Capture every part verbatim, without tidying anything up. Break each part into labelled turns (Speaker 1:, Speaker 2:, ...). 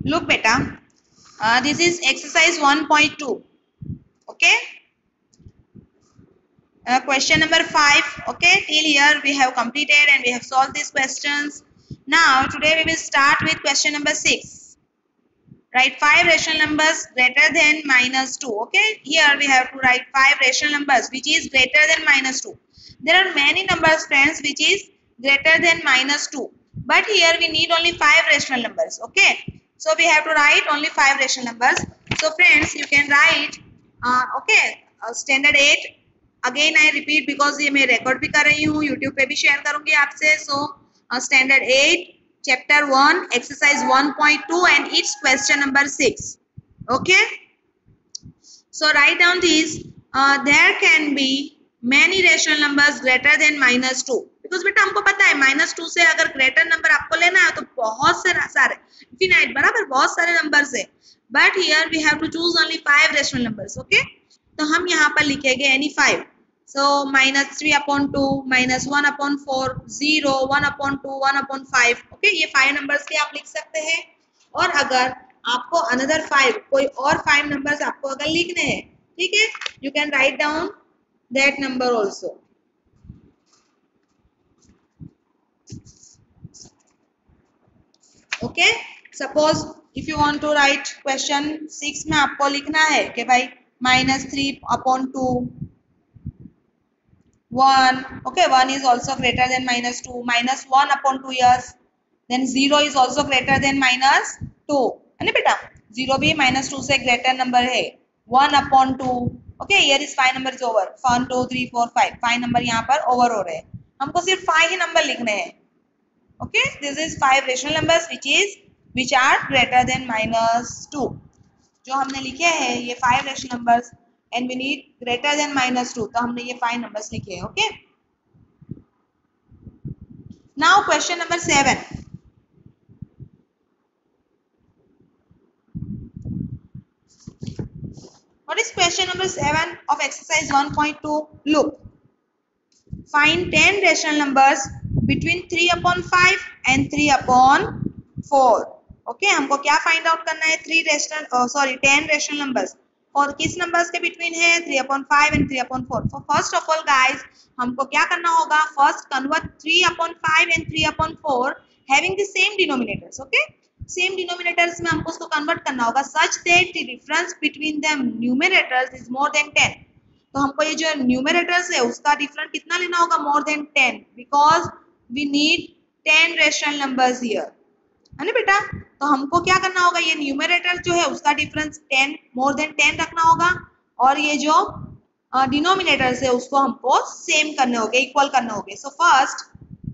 Speaker 1: Look beta, uh, this is exercise one point two. Okay, uh, question number five. Okay, till here we have completed and we have solved these questions. Now today we will start with question number six. Write five rational numbers greater than minus two. Okay, here we have to write five rational numbers which is greater than minus two. There are many numbers, friends, which is greater than minus two, but here we need only five rational numbers. Okay, so we have to write only five rational numbers. So friends, you can write uh, okay uh, standard eight. Again I repeat because ये मैं record भी कर रही हूँ, YouTube पे भी share करूँगी आपसे. So uh, standard eight, chapter one, exercise one point two, and its question number six. Okay, so write down these. Uh, there can be many rational numbers greater than minus two. Because बेटा हमको पता है minus two से अगर greater number आपको लेना है तो बहुत से सारे infinite बराबर बहुत सारे numbers है. But here we have to choose only five rational numbers. Okay, तो हम यहाँ पर लिखेंगे any five. So minus three upon two, minus one upon four, zero, one upon two, one upon five. Okay, ये five numbers के आप लिख सकते हैं. और अगर आपको another five, कोई और five numbers आपको अगर लिखने हैं, ठीक है, you can write down that number also. Okay, suppose if you want to write question six में आपको लिखना है कि भाई minus three upon two, one. Okay, one is also greater than minus two, minus one upon two years, then zero is also greater than minus two. है ना बेटा, zero भी minus two से greater number है. one upon two. Okay, here is five numbers over. one, two, three, four, five. five number यहाँ पर over हो रहे हैं. हमको सिर्फ five ही number लिखने हैं. Okay, this is five rational numbers which is which are greater than minus two. जो हमने लिखे हैं ये five rational numbers and we need greater than minus two. तो हमने ये five numbers लिखे हैं. Okay. Now question number seven. What is question number seven of exercise one point two? Look. Find ten rational numbers between three upon five and three upon four. Okay, हमको क्या find out करना है? three rational, oh, sorry, ten rational numbers. और किस numbers के between है? three upon five and three upon four. So first of all guys, हमको क्या करना होगा? First convert three upon five and three upon four having the same denominators. Okay, same denominators में हमको उसको convert करना होगा such that the difference between them numerators is more than ten. तो हमको ये जो numerators है उसका difference कितना लेना होगा? more than ten, because we need ten rational numbers here. है ना बेटा, तो हमको क्या करना होगा? ये न्यूमरेटर जो है उसका difference ten, more than ten रखना होगा, और ये जो डिनोमिनेटर्स है उसको हमको सेम करने होंगे, इक्वल करने होंगे. So first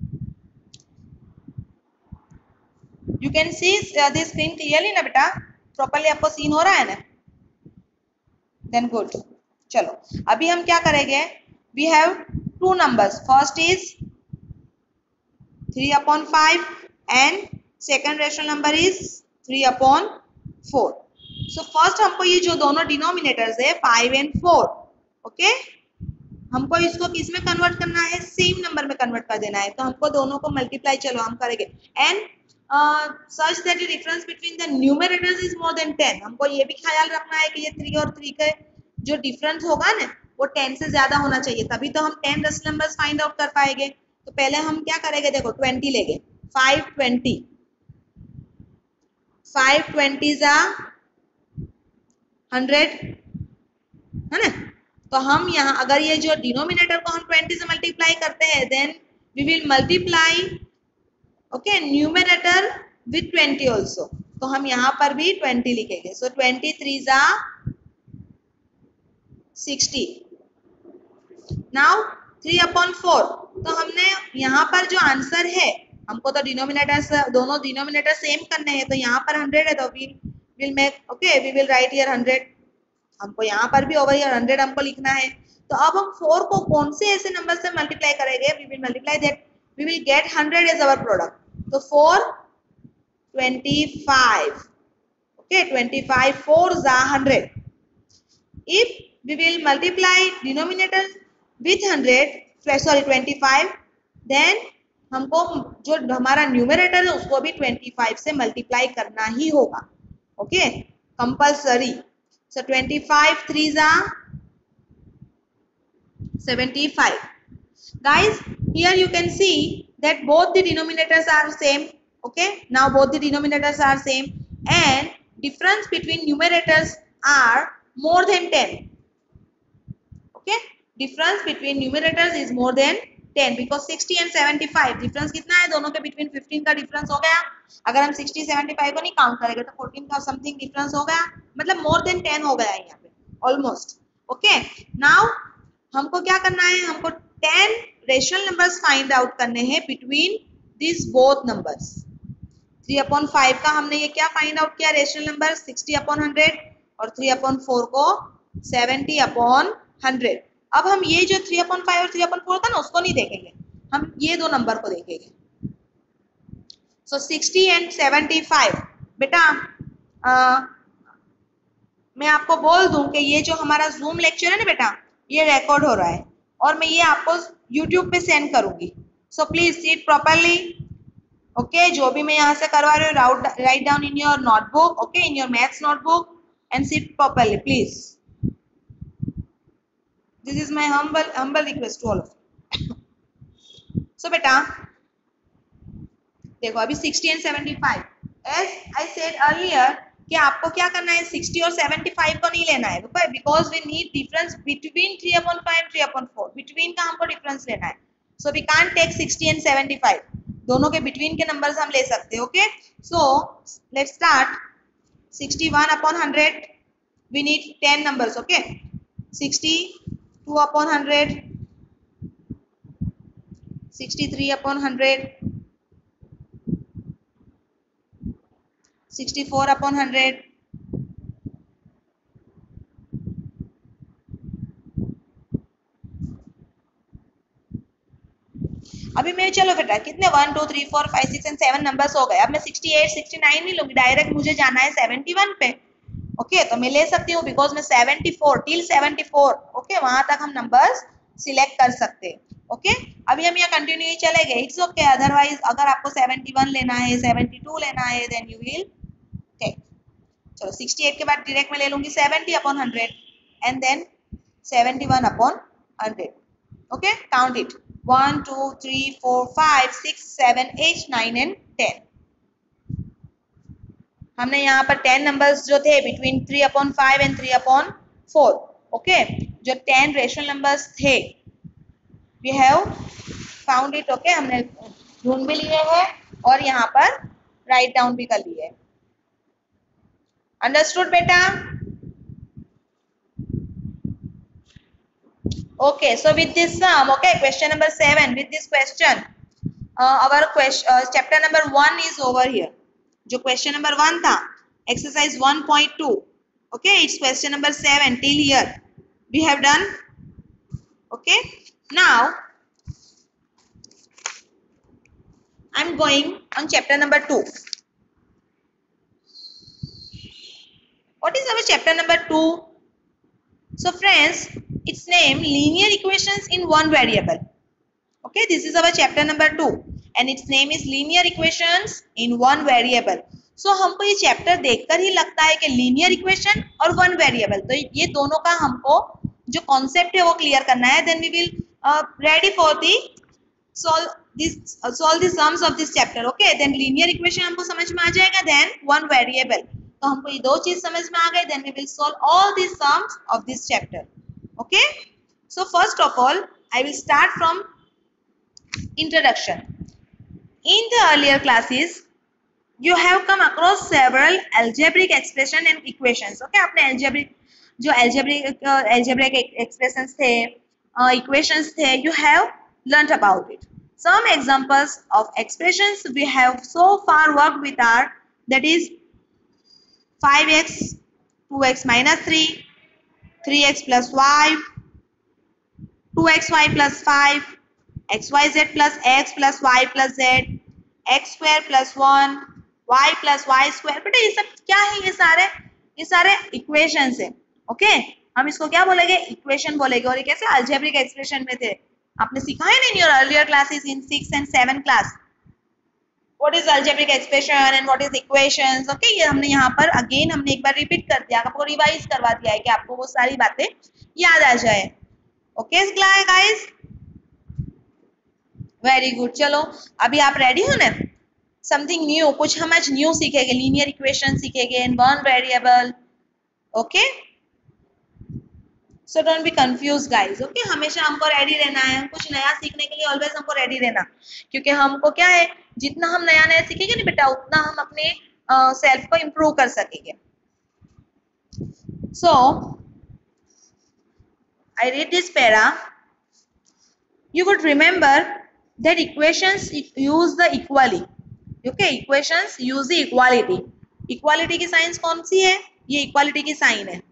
Speaker 1: you can see this screen clearly ना बेटा, प्रॉपर्ली आपको सीन हो रहा है ना? Then good. चलो अभी हम क्या करेंगे? We have two numbers. First is three upon five and second rational number is three upon four. So first हमको ये जो दोनों denominators है five and four, okay, हमको इसको किस में कन्वर्ट करना है? सेम नंबर में कन्वर्ट कर देना है. तो हमको दोनों को मल्टीप्लाई चलो हम करेंगे and uh, such that the difference between the numerators is more than ten. हमको ये भी ख्याल रखना है कि ये three और three का जो डिफरेंस होगा ना वो ten से ज्यादा होना चाहिए, तभी तो हम ten rational numbers find out कर पाएंगे. तो पहले हम क्या करेंगे? देखो twenty लेंगे. five twenty, five twenty जा hundred, है ना? तो हम यहाँ अगर ये जो डिनोमिनेटर को हम twenty से मल्टीप्लाई करते हैं then we will multiply okay numerator with twenty also. तो हम यहाँ पर भी twenty लिखेंगे. सो twenty three जा sixty. Now three upon four. तो हमने यहाँ पर जो आंसर है, हमको तो डिनोमिनेटर दोनों डिनोमिनेटर सेम करने हैं, तो यहाँ पर hundred है तो we will make okay we will write here hundred. हमको यहाँ पर भी ओवर हियर hundred हमको लिखना है. तो अब हम four को कौन से ऐसे नंबर से मल्टीप्लाई करेंगे? We will multiply that, we will get hundred as our product. तो four twenty-five. Okay twenty-five, four जा hundred. If we will multiply denominator with hundred, sorry twenty-five, then हमको जो हमारा न्यूमरेटर है उसको भी twenty-five से मल्टीप्लाई करना ही होगा. okay, compulsory. So twenty-five threes are seventy-five. Guys, here you can see that both the denominators are same. Okay, now both the denominators are same and difference between numerators are more than ten. Okay, difference between numerators is more than ten because sixty and seventy-five difference कितना है दोनों के between fifteen का difference हो गया. अगर हम sixty seventy-five को नहीं काउंट करेंगे तो fourteen का something difference हो गया, मतलब more than ten हो गया है यहाँ पे almost. Okay, now हमको क्या करना है, हमको ten rational numbers find out करने हैं between these both numbers. three upon five का हमने ये क्या फाइंड आउट किया, rational number sixty upon one hundred और three upon four को seventy upon one hundred. अब हम ये जो three upon five और three upon four था ना उसको नहीं देखेंगे, हम ये दो नंबर को देखेंगे. So sixty and seventy-five. बेटा आ, मैं आपको बोल दूं कि ये जो हमारा जूम लेक्चर है ना बेटा, ये रिकॉर्ड हो रहा है और मैं ये आपको यूट्यूब पे सेंड करूंगी. So please sit properly. Okay, जो भी मैं यहाँ से करवा रही हूँ right down in your notebook, okay, in your maths notebook and sit properly please. This is my humble humble request to all of you. So बेटा देखो अभी sixty and seventy-five, as I said earlier कि आपको क्या करना है, sixty और seventy-five को नहीं लेना है because we need difference between three upon five three upon four. Between का हमको डिफरेंस लेना है. So we can't take sixty and seventy-five. दोनों के बिटवीन के नंबर्स हम ले सकते हैं. Okay, so let's start. sixty-one upon one hundred we need ten numbers. Okay, sixty-two upon one hundred, sixty-three upon one hundred, sixty-four upon one hundred, अभी मैं चलो बेटा कितने one two three four five six and seven numbers हो गए. अब मैं sixty-eight sixty-nine नहीं लूंगी, डायरेक्ट मुझे जाना है seventy-one पे. ओके okay, तो मैं ले सकती हूँ बिकॉज मैं seventy-four till seventy-four okay okay, वहां तक हम नंबर्स सिलेक्ट कर सकते हैं. Okay okay? अभी हम यहाँ कंटिन्यू चले गए, इट्स ओके. अदरवाइज अगर आपको seventy-one लेना है seventy-two लेना है देन यू विल टेक. चलो sixty-eight के बाद डायरेक्ट मैं ले लूंगी seventy upon one hundred and then seventy-one upon one hundred. Okay, count it one two three four five six seven eight nine and ten. हमने यहाँ पर ten नंबर्स जो थे between three upon five and three upon four. Okay, जो ten rational numbers थे we have found it. Okay, हमने ढूंढ भी लिए हैं और यहाँ पर राइट डाउन भी कर लिए. अंडरस्टूड बेटा? Okay, so with this sum, okay, question number seven. With this question, uh, our question, uh, chapter number one is over here. जो question number one था, exercise one point two. Okay, it's question number seven till here. We have done. Okay, now I'm going on chapter number two. What is our chapter number two? So friends, its name linear equations in one variable. Okay, this is our chapter number two and its name is linear equations in one variable. So हमको ये chapter देखकर ही लगता है कि linear equation और one variable, तो ये दोनों का हमको जो कॉन्सेप्ट है वो क्लियर करना है. Then we will uh, ready for the solve this uh, solve the sums of this chapter. Okay, then linear equation हमको समझ में आ जाएगा, then one variable, तो हमको ये दो चीज समझ में आ गई. Then we will solve all the sums of this chapter. Okay, so first of all I will start from introduction. In the earlier classes you have come across several algebraic expression and equations. Okay, आपने algebraic जो algebraic uh, algebraic expressions थे, uh, equations थे, you have learnt about it. Some examples of expressions we have so far worked with are, that is five x, two x minus three, three x plus y, two x y plus five, x y z plus x plus y plus z, x square plus one, y plus y square. बेटा ये सब क्या है, ये सारे ये सारे equations है. Okay okay? हम इसको क्या बोलेंगे, इक्वेशन बोलेंगे. और ये कैसे अलजेब्रिक एक्सप्रेशन में थे, आपने सीखा है ना in your earlier classes in six and seven class. What is algebraic expression and what is equations. Okay, ये हमने यहाँ पर अगेन हमने एक बार रिपीट कर दिया, आपको रिवाइज करवा दिया है कि आपको वो सारी बातें याद आ जाए। Okay guys, very good. चलो अभी आप रेडी हो ना, समथिंग न्यू, कुछ हम आज न्यू सीखेंगे, लीनियर इक्वेशन सीखेंगे in one variable. Okay, so don't be confuse guys. Okay, हमेशा हमको रेडी रहना है, कुछ नया सीखने के लिए ऑलवेज हमको रेडी रहना, क्योंकि हमको क्या है, जितना हम नया नया सीखेंगे ना बेटा, उतना हम अपने सेल्फ uh, को इम्प्रूव कर सकेंगे। So I read this para, you would remember that equations use the equally. Okay, equations use the equality. equality की साइंस कौन सी है? ये equality की साइन है।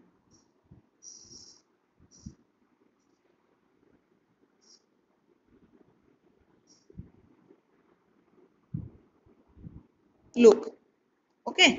Speaker 1: Look, okay,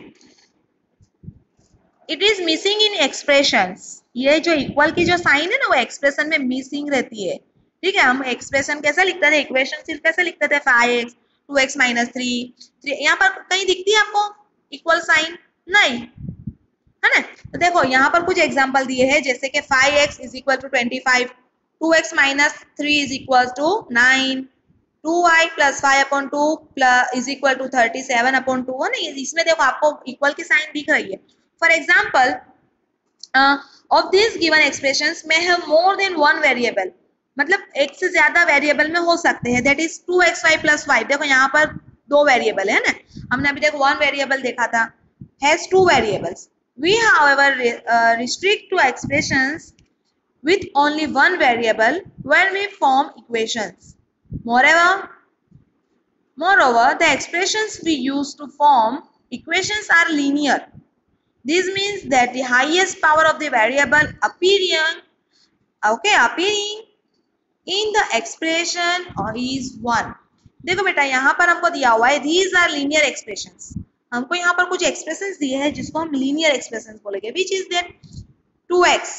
Speaker 1: it is missing in expressions. ये जो equal की जो साइन है ना, वो एक्सप्रेशन में मिसिंग रहती है। ठीक है, हम एक्सप्रेशन कैसे लिखते थे, इक्वेशन सिर्फ कैसे लिखते थे, five x two x minus three three, यहाँ पर कहीं दिखती है आपको इक्वल साइन? नहीं, है ना। तो देखो यहाँ पर कुछ एग्जांपल दिए हैं, जैसे कि five x is equal to twenty five, two x minus three is equal to nine, two y plus five upon two plus is equal to thirty seven upon two, है ना। इसमें देखो आपको इक्वल की साइन दिख रही है। For example of this given expressions may have more than one variable, मतलब एक से ज्यादा वेरिएबल में हो सकते हैं। That is two x y plus five, देखो यहाँ पर दो वेरिएबल है ना, हमने अभी देखो वन वेरिएबल देखा था, has two variables. We however restrict to expressions with only one variable when we form equations. Moreover, moreover, the expressions we use to form equations are linear. This means that the highest power of the variable appearing, okay, appearing in the expression is one. देखो बेटा यहाँ पर हमको दिया हुआ है these are linear expressions, हमको यहाँ पर कुछ expressions दिए हैं जिसको हम linear expressions बोलेंगे, which is that two x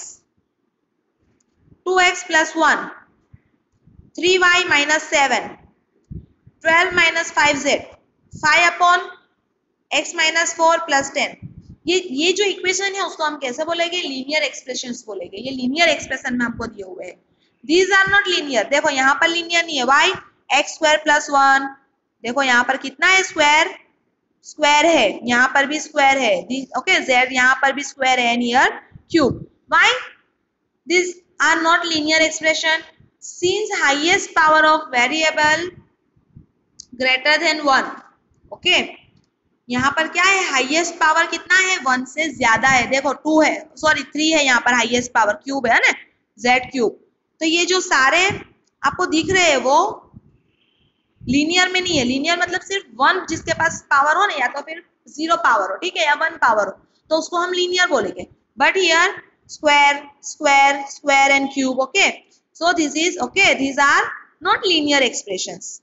Speaker 1: two x plus one, three y minus seven, twelve minus five z, five upon x minus four plus ten. ये ये जो इक्वेशन है उसको हम कैसे बोलेंगे? लीनियर एक्सप्रेशंस बोलेंगे। ये लीनियर एक्सप्रेशन में हमको दिए हुए हैं। दीज आर नॉट लीनियर, देखो यहाँ पर लीनियर नहीं है। Y x square plus one, देखो यहाँ पर कितना है, स्क्वायर स्क्वायर है, यहाँ पर भी स्क्वायर है। ओके, जेड यहाँ पर भी स्क्वायर है, near cube. Why this are not linear expression? Since highest power of variable greater than one. Okay, यहाँ पर क्या है, हाईएस्ट पावर कितना है, वन से ज्यादा है। देखो टू है, सॉरी थ्री है, यहाँ पर हाईएस्ट पावर क्यूब है ना, जेड क्यूब। तो ये जो सारे आपको दिख रहे हैं वो लीनियर में नहीं है। लीनियर मतलब सिर्फ वन जिसके पास पावर हो ना, या तो फिर जीरो पावर हो, ठीक है, या वन पावर हो, तो उसको हम लीनियर बोलेंगे। But here square square square and cube. Okay, so this is okay, these are not linear expressions.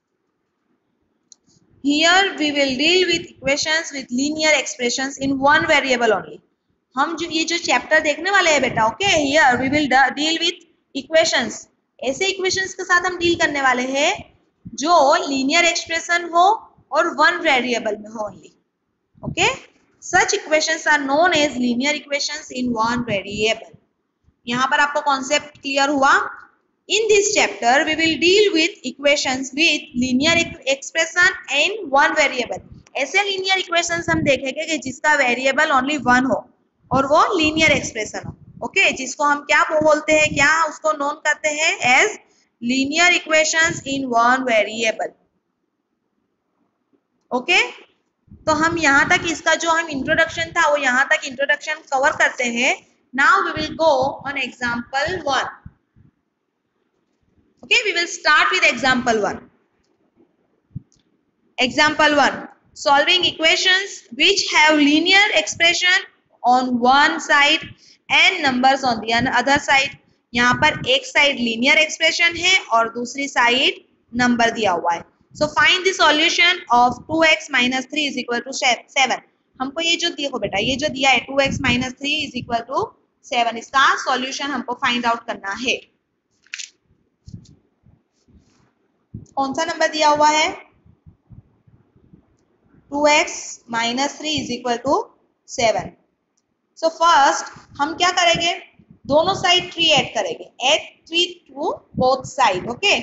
Speaker 1: Here we will deal with equations with linear expressions in one variable only. हम जो ये जो chapter देखने वाले हैं बेटा, okay, here we will deal with equations, ऐसे equations के साथ हम डील करने वाले हैं जो linear expression हो और one variable में हो only. Okay, such equations are known as linear equations in one variable. यहाँ पर आपको concept clear हुआ? In this chapter, we will deal with equations with linear expression in one variable. ऐसे linear equations हम देखेंगे कि जिसका variable only one हो और वो linear expression हो। Okay okay? जिसको हम क्या बोलते हैं, क्या उसको known करते हैं as linear equations in one variable. Okay okay? तो हम यहाँ तक इसका जो हम introduction था वो यहाँ तक introduction cover करते हैं। Now we will go on example one. Okay, we will start with example one. Example one, solving equations which have linear expression on one side and numbers on the other side. यहाँ पर एक side linear expression है और दूसरी side number दिया हुआ है। So find the solution of two x minus three is equal to seven. हमको ये जो देखो बेटा, ये जो दिया है two x minus three is equal to seven, इसका solution हमको find out करना है। कौन सा नंबर दिया हुआ है? Two x minus three is equal to seven. So first हम क्या करेंगे, दोनों साइड थ्री ऐड करेंगे, add three to both side. Okay,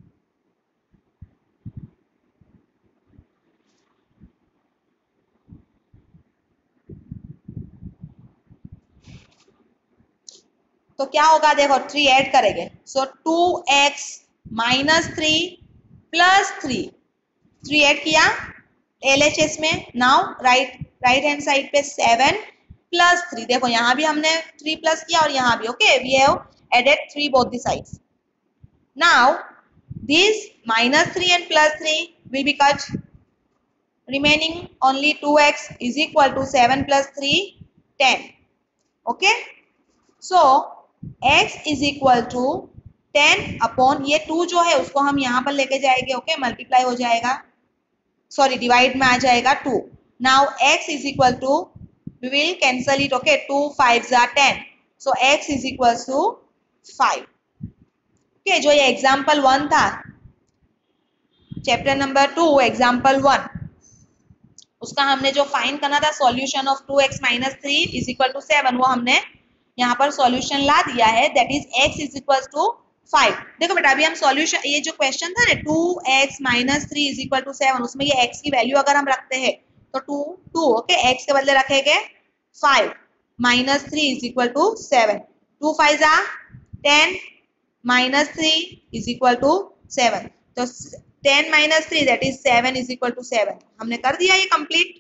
Speaker 1: तो क्या होगा, देखो थ्री ऐड करेंगे, so two x minus three plus three, three add किया एल एच एस में। Now right right hand side पे सेवन प्लस थ्री, देखो यहाँ भी हमने थ्री प्लस किया और यहाँ भी। Okay, we have added three both the sides. Now this minus three and plus three will be cut, remaining only two x is equal to seven plus three, ten. Okay, so x is equal to ten upon ये two जो है उसको हम यहाँ पर लेके जाएंगे। Okay, multiply हो जाएगा, सॉरी डिवाइड में आ जाएगा two. Now x is equal to, we will cancel it. Okay, two five जा ten, so x is equal to five. Okay, जो ये एग्जाम्पल वन था, chapter number two example one, उसका हमने जो फाइंड करना था solution of two x minus three is equal to seven, वो हमने यहाँ पर सॉल्यूशन ला दिया है, that is x is equal to five. देखो बेटा, अभी हम सॉल्यूशन, ये जो क्वेश्चन था ना two x minus three is equal to seven, उसमें ये x की वैल्यू अगर हम रखते हैं तो टू टू ओके, x के बदले रखेंगे five, minus three is equal to seven, two five जा ten, minus three is equal to seven, तो ten minus three that is seven is equal to seven. हमने कर दिया ये कंप्लीट।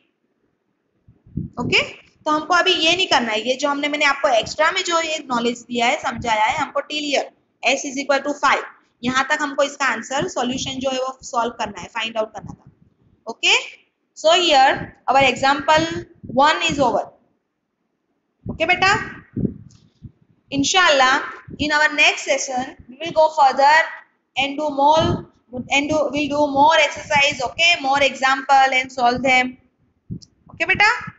Speaker 1: ओके, तो हमको अभी ये नहीं करना है, ये जो हमने मैंने आपको एक्स्ट्रा में जो ये नॉलेज दिया है, समझाया है, हमको till here s is equal to five, यहाँ तक हमको इसका आंसर सॉल्यूशन जो है वो सॉल्व करना है, फाइंड आउट करना था। Okay, so here our example one is over. Okay बेटा, इंशाल्लाह in our next session we will go further and do more and do we'll do more exercise, okay, more example and solve them. Okay beta.